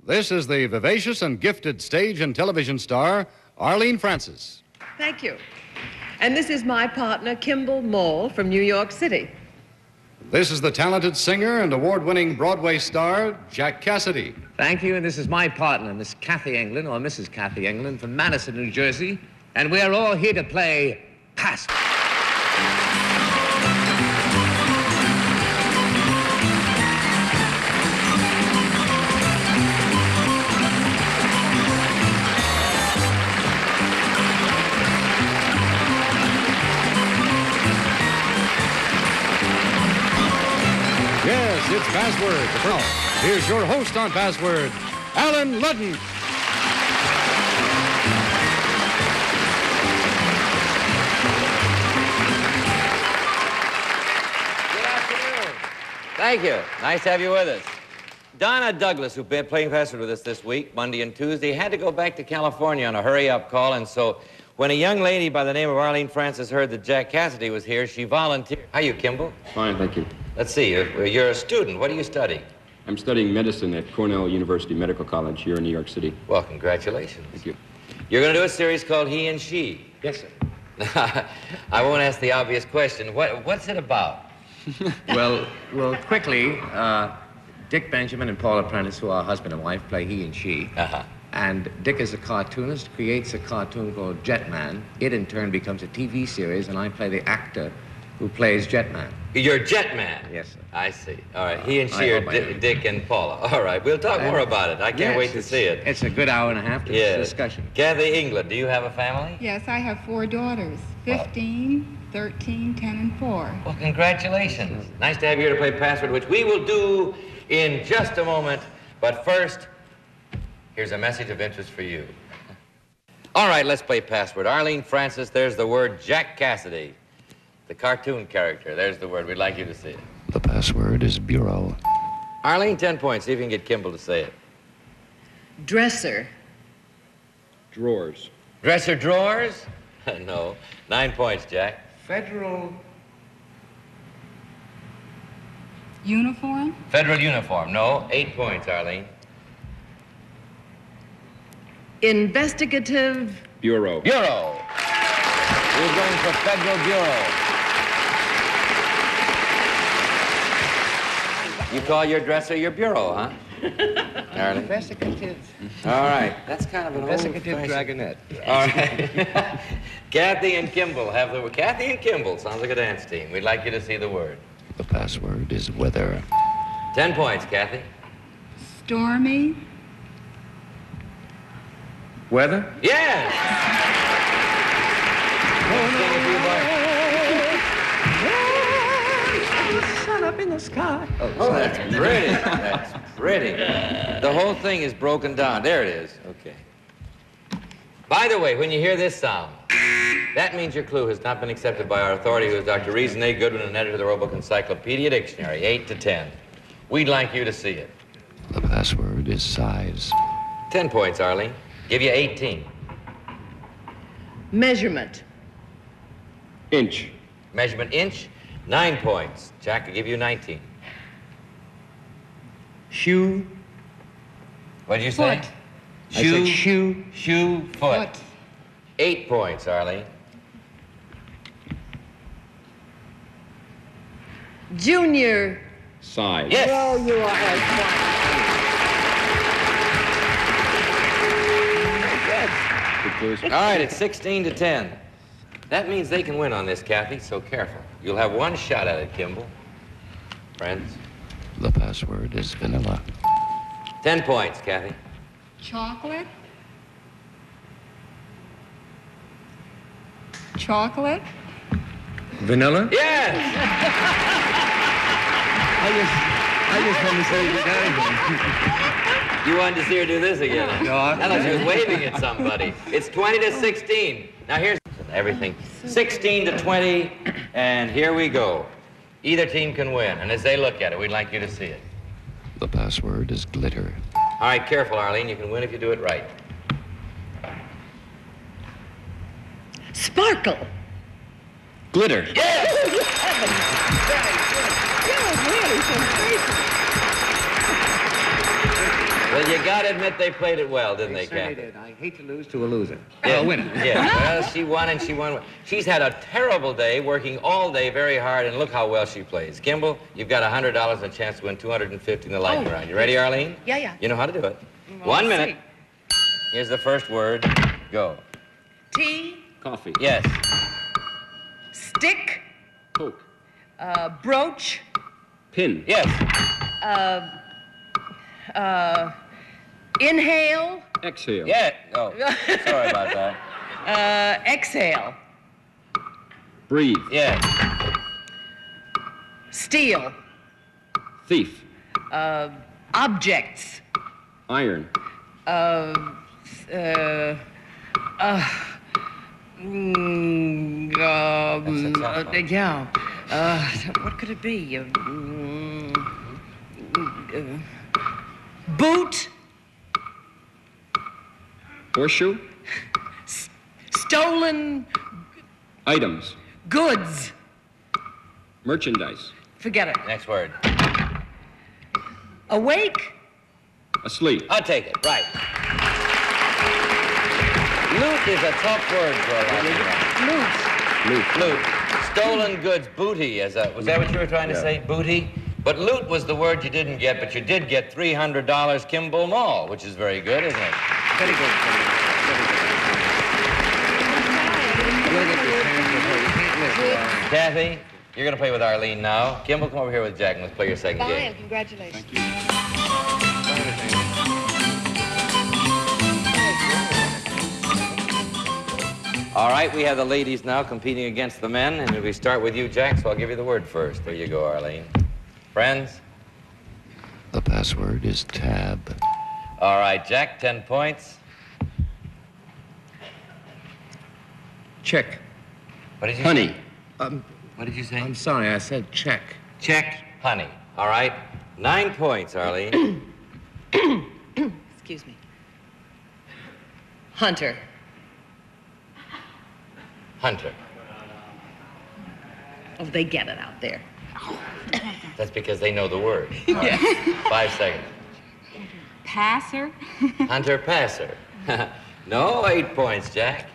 This is the vivacious and gifted stage and television star, Arlene Francis. Thank you. And this is my partner, Kimball Moll from New York City. This is the talented singer and award-winning Broadway star, Jack Cassidy. Thank you, and this is my partner, Miss Kathy England, or Mrs. Kathy England, from Madison, New Jersey, and we're all here to play Password. Yes, it's Password. Well, here's your host on Password, Alan Ludden. Good afternoon. Thank you. Nice to have you with us. Donna Douglas, who's been playing Password with us this week, Monday and Tuesday, had to go back to California on a hurry-up call, and so when a young lady by the name of Arlene Francis heard that Jack Cassidy was here, she volunteered. How are you, Kimball? Fine, thank you. Let's see, you're a student. What are you studying? I'm studying medicine at Cornell University Medical College here in New York City. Well, congratulations. Thank you. You're going to do a series called He and She. Yes, sir. I won't ask the obvious question. What's it about? Well, quickly, Dick Benjamin and Paula Prentice, who are husband and wife, play he and she. Uh-huh. And Dick is a cartoonist, creates a cartoon called Jetman. It, in turn, becomes a TV series, and I play the actor who plays Jetman. You're Jetman? Yes, sir. I see. All right. He and she are Dick and Paula. All right. We'll talk more about it. I can't wait to see it. It's a good hour and a half to discussion. Kathy England, do you have a family? Yes, I have 4 daughters, 15, 13, 10, and 4. Well, congratulations. Nice to have you here to play Password, which we will do in just a moment. But first, here's a message of interest for you. All right, let's play Password. Arlene Francis, there's the word Jack Cassidy. The cartoon character, there's the word. We'd like you to see it. The password is bureau. Arlene, 10 points. See if you can get Kimball to say it. Dresser. Drawers. Dresser drawers? No. 9 points, Jack. Federal Uniform? Federal uniform? No. 8 points, Arlene. Investigative. Bureau. Bureau. We're going for Federal Bureau. You call your dresser your bureau, huh? Arlene? investigative. All right. That's kind of an Investigative old-fashioned... dragonette. All right. Kathy and Kimball have the... Kathy and Kimball sounds like a dance team. We'd like you to see the word. The password is weather. 10 points, Kathy. Stormy? Weather? Yes! Sun up in the sky. Oh, that's pretty. That's pretty. The whole thing is broken down. There it is. Okay. By the way, when you hear this sound, that means your clue has not been accepted by our authority, who is Dr. Reason A. Goodwin, an editor of the Roebuck Encyclopedia Dictionary, 8 to 10. We'd like you to see it. The password is size. 10 points, Arlene. Give you 18. Measurement. Inch. Measurement inch, 9 points. Jack, will give you 19. Shoe. What did you say? Foot. I said shoe. Shoe, foot. 8 points, Arlene. Junior. Size. Yes. Oh, you are Good clues. All right, it's 16 to 10. That means they can win on this, Kathy, so careful. You'll have one shot at it, Kimball. Friends. The password is vanilla. 10 points, Kathy. Chocolate? Chocolate? Vanilla? Yes! I just want to say that again. You wanted to see her do this again? No, I thought she was waving at somebody. It's 20 to 16. Now here's everything. 16 to 20, and here we go. Either team can win, and as they look at it, we'd like you to see it. The password is glitter. All right, careful, Arlene. You can win if you do it right. Sparkle. Glitter. Yes! You're really sensational. Well, you got to admit they played it well, didn't they, certainly Kathy? did. I hate to lose to a loser. Yeah. A winner. Yeah, well, she won and she won. She's had a terrible day, working all day very hard, and look how well she plays. Kimball, you've got $100 and a chance to win $250 in the lightning round. You ready, Arlene? Yeah, yeah. You know how to do it. Well, 1 let's minute. Here's the first word. Go. Tea, Coffee. Yes. stick, Coke. brooch, Pin. Yes. inhale, Exhale. Yeah. Oh, sorry about that. exhale, Breathe. Yes. steal, Thief. objects, Iron. yeah. What could it be? Boot, Horseshoe. stolen Items. goods. Merchandise. Forget it. Next word. Awake, Asleep. I'll take it. Right. Loot is a tough word for a lightning round. loot. Loot. Stolen goods. Booty. Was that what you were trying to say? Booty? But loot was the word you didn't get, but you did get $300 Kimball Mall, which is very good, isn't it? Very good. Very good. You'll get your chance before you can't miss it, Arlene. Kathy, you're going to play with Arlene now. Kimball, come over here with Jack and let's play your second game. Fine, congratulations. All right, we have the ladies now competing against the men, and we start with you, Jack, so I'll give you the word first. There you go, Arlene. Friends? The password is tab. All right, Jack, 10 points. Check. What did you Honey. say? What did you say? I'm sorry, I said check. Check. Honey. All right. 9 points, Arlene. Excuse me. Hunter. Hunter. Oh, they get it out there. That's because they know the word. Yes. 5 seconds. Passer. Hunter passer. No, 8 points, Jack.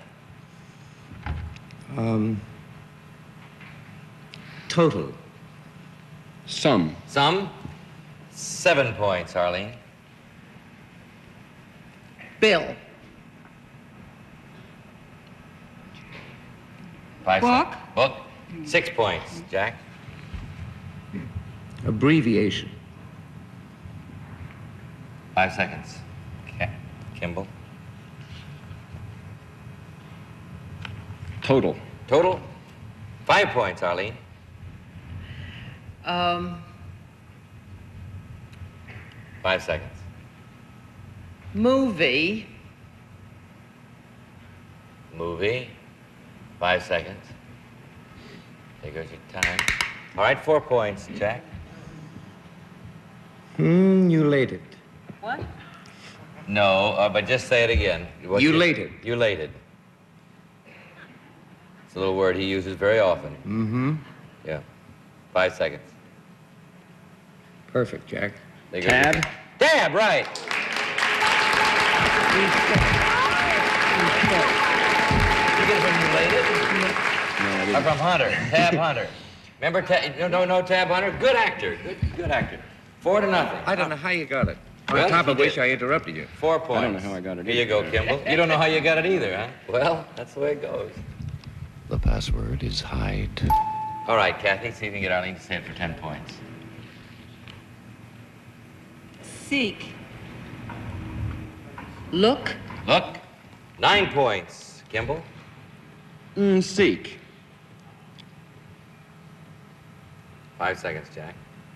Total. Sum. Some? 7 points, Arlene. Bill. 5 Book. seconds. Book. 6 points, Jack. Abbreviation. 5 seconds. Kimball. Total. Total? 5 points, Arlene. 5 seconds. Movie. Movie. 5 seconds. There goes your time. All right, 4 points, Jack. Ulated. What? No, but just say it again. Ulated. Ulated. It's a little word he uses very often. Mm-hmm. Yeah. 5 seconds. Perfect, Jack. There goes Tab. your- Tab, right. You get it from Ulated? No, I Or from Hunter. Tab Hunter. Remember no Tab Hunter? Good actor. Good actor. 4 to nothing. I don't know how you got it. Well, On top of you which did. I interrupted you. 4 points. I don't know how I got it Here you either. go, Kimball. You don't know how you got it either, huh? Well, that's the way it goes. The password is hide. All right, Kathy, see if you can get Arlene to say it for 10 points. Seek. Look. Look. 9 points. Kimball. Seek. 5 seconds, Jack.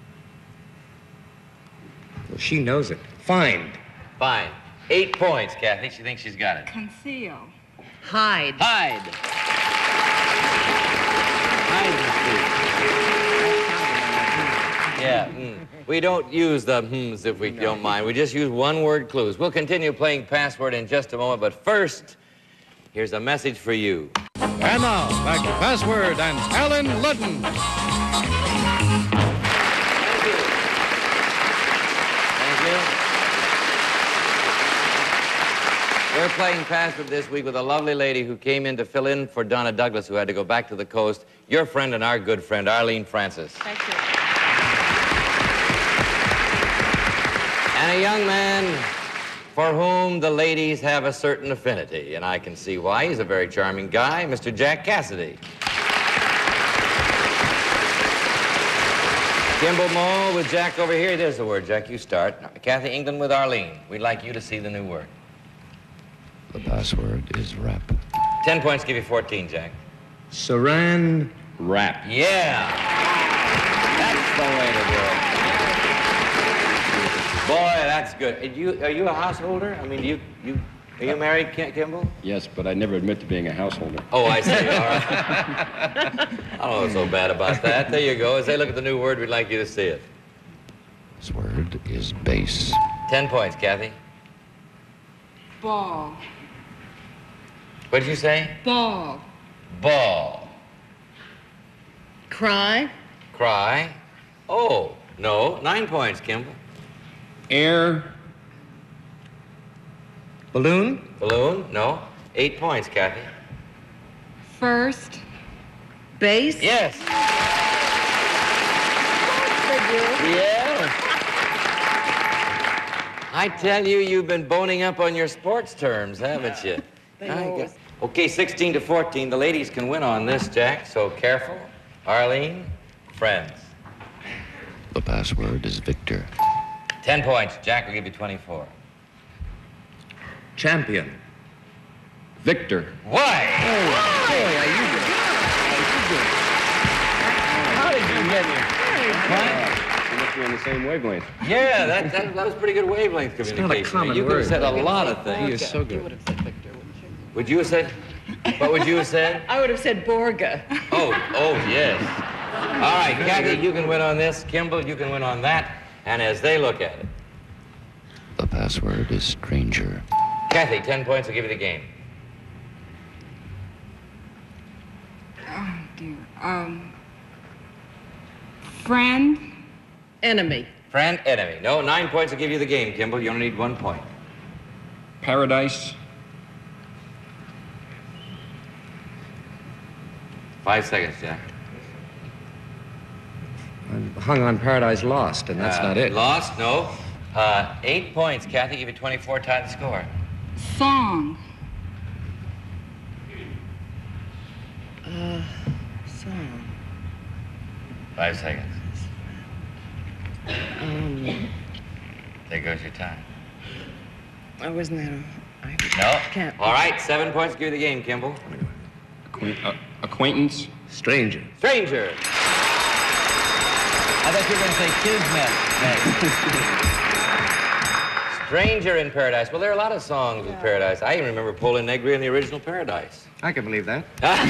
Well, she knows it. Find. Fine. 8 points, Kathy. She thinks she's got it. Conceal. Hide. Hide. Yeah. We don't use the hmms if we don't mind. We just use one-word clues. We'll continue playing Password in just a moment, but first, here's a message for you. And now, back to Password and Alan Ludden. Thank you. We're playing Password this week with a lovely lady who came in to fill in for Donna Douglas, who had to go back to the coast. Your friend and our good friend, Arlene Francis. Thank you. And a young man for whom the ladies have a certain affinity, and I can see why. He's a very charming guy, Mr. Jack Cassidy. Kimball Mole with Jack over here. There's the word, Jack. You start. Kathy England with Arlene. We'd like you to see the new word. The password is rap. 10 points give you 14, Jack. Saran Rap. Yeah. That's the way to do it. Boy, that's good. Are you a householder? I mean, are you married, Kimball? Yes, but I never admit to being a householder. Oh, I see. All right. I don't know so bad about that. There you go. As they look at the new word, we'd like you to see it. This word is bass. 10 points, Kathy. Ball. What did you say? Ball. Ball. Cry. Cry. Oh, no. 9 points, Kimball. Air. balloon. Balloon? No. 8 points, Kathy. First. Base. Yes. Yeah. I tell you, you've been boning up on your sports terms, haven't you? They I always- guess. Okay, 16 to 14. The ladies can win on this, Jack, so careful. Arlene, friends. The password is Victor. 10 points. Jack will give you 24. Champion. Victor. Why? How did you get here? We must be on the same wavelength. Yeah, that was pretty good wavelength communication. not a common You could have word. said a lot of things. He is so You good. would have said Victor, wouldn't you? Would you have said? What would you have said? I would have said Borga. Oh, yes. All right, Kathy, you can win on this. Kimball, you can win on that. And as they look at it, The password is stranger. Kathy, 10 points will give you the game. Oh, dear. Friend. Enemy. Friend, enemy. No, 9 points will give you the game, Kimball. You only need 1 point. Paradise. 5 seconds, Jack. I'm hung on Paradise Lost, and that's not it. Lost? No. 8 points, Kathy. Give you 24, tie the score. Song. Song. 5 seconds. There goes your time. I wasn't there. No? Can't. All right, 7 points to give you the game, Kimball. Acquaintance. Stranger. Stranger. I thought you were going to say Kismet next. Stranger in Paradise. Well, there are a lot of songs with Paradise. I even remember Pola Negri in the original Paradise. I can believe that.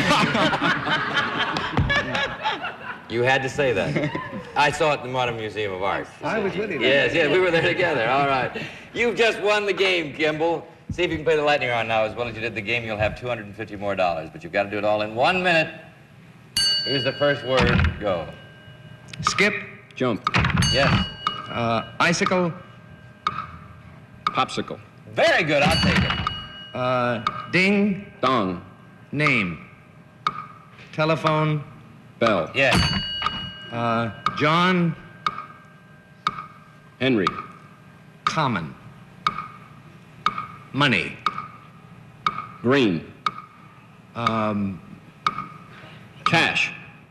You had to say that. I saw it in the Modern Museum of Art. I was with you. Yes, we were there together. All right. You've just won the game, Kimball. See if you can play the lightning round now as well as you did the game. You'll have $250 more, but you've got to do it all in 1 minute. Here's the first word. Go. Skip. Jump. Yes. Icicle. Popsicle. Very good. I'll take it. Ding. Dong. Name. Telephone. Bell. Yes. John. Henry. Common. Money. Green. Cash.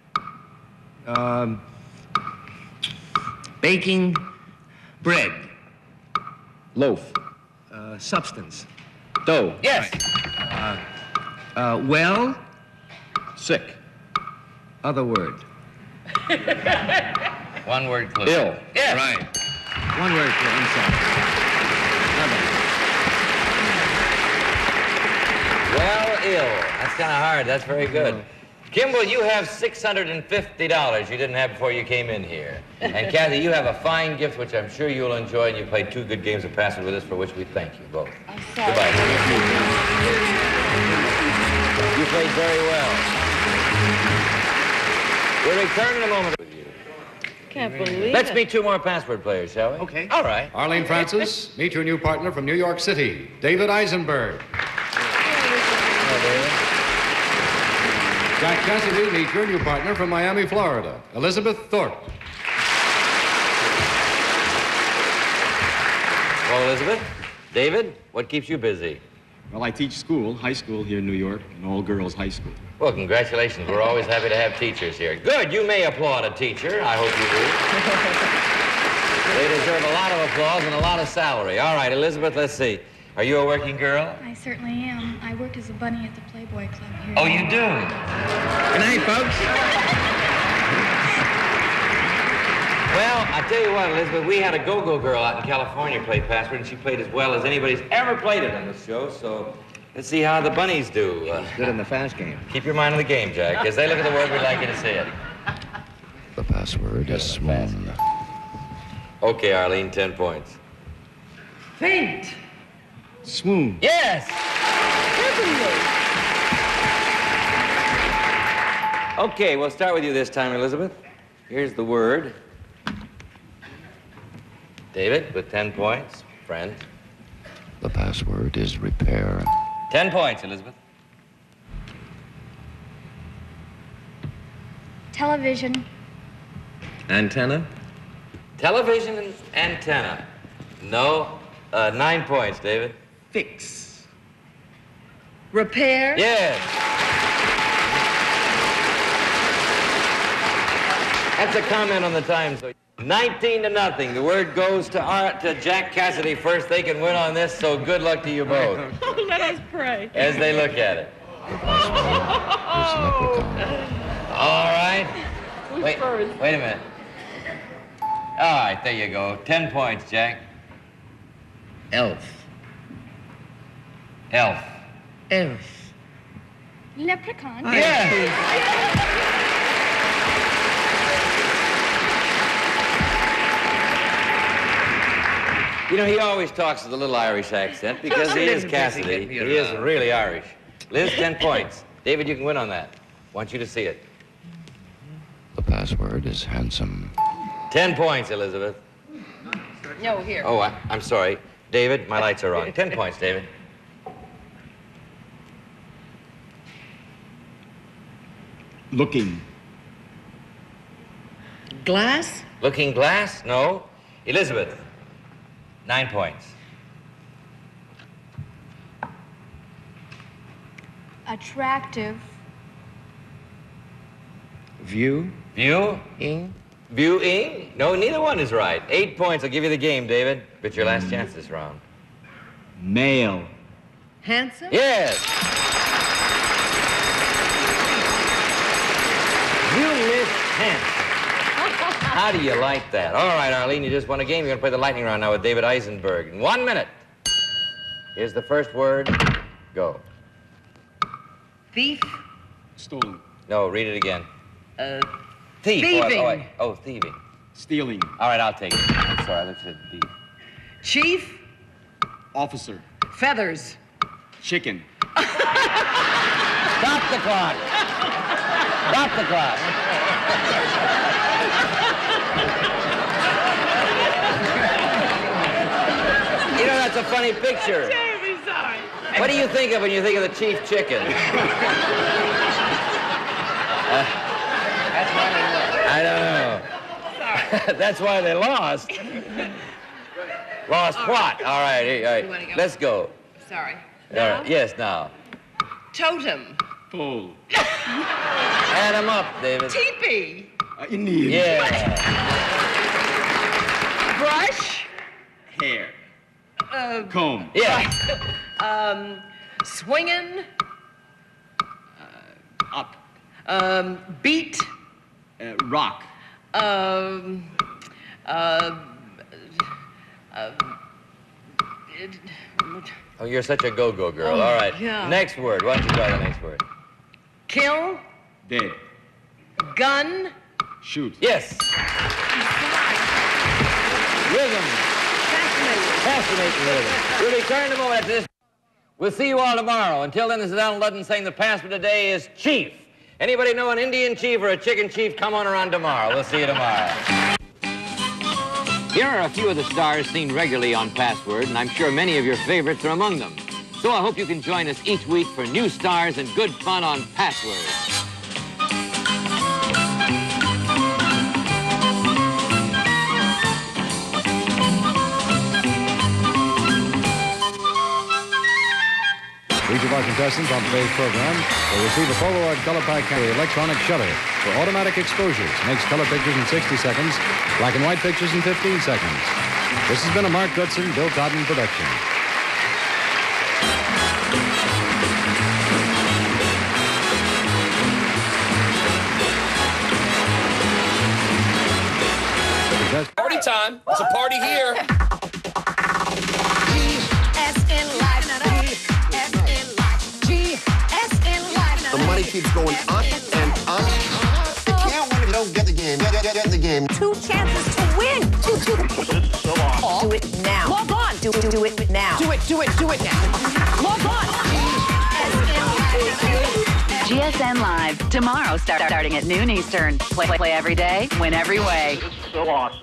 Baking. Bread. Loaf. Substance. Dough. Yes. Well. Sick. Other word. 1 word clue. Ill. Yes. Right. 1 word for insult. Well, ill. That's kind of hard. That's very good. Kimball, you have $650 you didn't have before you came in here. And Kathy, you have a fine gift, which I'm sure you'll enjoy, and you played 2 good games of Password with us, for which we thank you both. I'm sorry. Goodbye. You played very well. We'll return in a moment with you. Can't believe Let's it. meet 2 more password players, shall we? Okay. All right. Arlene Francis, meet your new partner from New York City, David Eisenberg. Jack Cassidy, meet your new partner from Miami, Florida, Elizabeth Thorpe. Well, Elizabeth, David, what keeps you busy? Well, I teach school, high school here in New York, an all-girls high school. Well, congratulations. We're always happy to have teachers here. Good. You may applaud a teacher. I hope you do. They deserve a lot of applause and a lot of salary. All right, Elizabeth, let's see. Are you a working girl? I certainly am. I worked as a bunny at the Playboy Club here. Oh, you do? Good night, folks. Well, I tell you what, Elizabeth, we had a go-go girl out in California play Password, and she played as well as anybody's ever played it on this show, so let's see how the bunnies do. Good in the fast game. Keep your mind on the game, Jack. As they look at the word, we'd like you to see it. The password is swoon. Okay, Arlene, 10 points. Faint. Swoon. Yes! Okay, we'll start with you this time, Elizabeth. Here's the word. David, with 10 points. Friend. The password is repair. 10 points, Elizabeth. Television. Antenna? Television and antenna. No. 9 points, David. Fix. Repair. Yes. That's a comment on the time. So 19-0. The word goes to Jack Cassidy first. They can win on this, so good luck to you both. Oh, let us pray. As they look at it. The password is leprechaun. All right. Wait a minute. All right, there you go. 10 points, Jack. Elf. Elf. Elf. Leprechaun. Yeah. You know, he always talks with a little Irish accent because he is Cassidy. He is really Irish. Liz, 10 points. David, you can win on that. Want you to see it. The password is handsome. 10 points, Elizabeth. No, here. Oh, I'm sorry. David, my lights are wrong. 10 points, David. Looking. Glass. Looking glass? No. Elizabeth, 9 points. Attractive. View. View? Ing. Viewing? No, neither one is right. 8 points. I'll give you the game, David. But your last chance this round. Male. Handsome. Yes. You missed handsome. How do you like that? All right, Arlene, you just won a game. You're going to play the lightning round now with David Eisenberg. In 1 minute. Here's the first word. Go. Thief. Stolen. No, read it again. Thief. Thieving. Oh, thieving. Stealing. All right, I'll take it. I'm sorry, I looked at thief. Chief. Officer. Feathers. Chicken. Stop the clock. Stop the clock. You know, that's a funny picture. Terribly sorry. What do you think of when you think of the chief chicken? I don't know. Sorry. That's why they lost. Lost what? All right, all You wanna right. go? Let's go. Sorry. All right. Yes, now. Totem. Pole. Add them up, David. Teepee. Indian. Yeah. Brush. Hair. Comb. Yeah. Swinging. Up. Beat. Rock. Oh, you're such a go-go girl. All right. yeah. Next word. Why don't you try the next word? Kill. Dead. Gun. Shoot. Yes. Rhythm. Fascinating rhythm. We'll return in a moment after this. We'll see you all tomorrow. Until then, this is Alan Ludden saying the password today is Chief. Anybody know an Indian chief or a chicken chief? Come on around tomorrow. We'll see you tomorrow. Here are a few of the stars seen regularly on Password, and I'm sure many of your favorites are among them. So I hope you can join us each week for new stars and good fun on Password. Each of our contestants on today's program will receive a Polaroid color pack and an electronic shutter for automatic exposures. Makes color pictures in 60 seconds, black and white pictures in 15 seconds. This has been a Mark Goodson, Bill Cotton production. Party time. It's a party here. The money keeps going up and up. You can't win if you don't get the game. Get the game. 2 chances to win. This is so awesome. Do it now. Log on. Do it now. Do it now. Log on. GSN Live, tomorrow starting at noon Eastern. Play every day, win every way. This is so awesome.